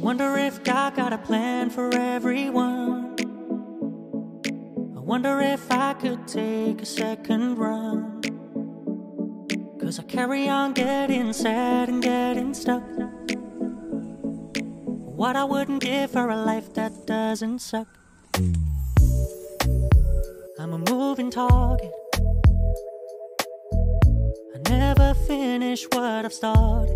Wonder if God got a plan for everyone. I wonder if I could take a second run. 'Cause I carry on getting sad and getting stuck. What I wouldn't give for a life that doesn't suck. I'm a moving target. I never finish what I've started.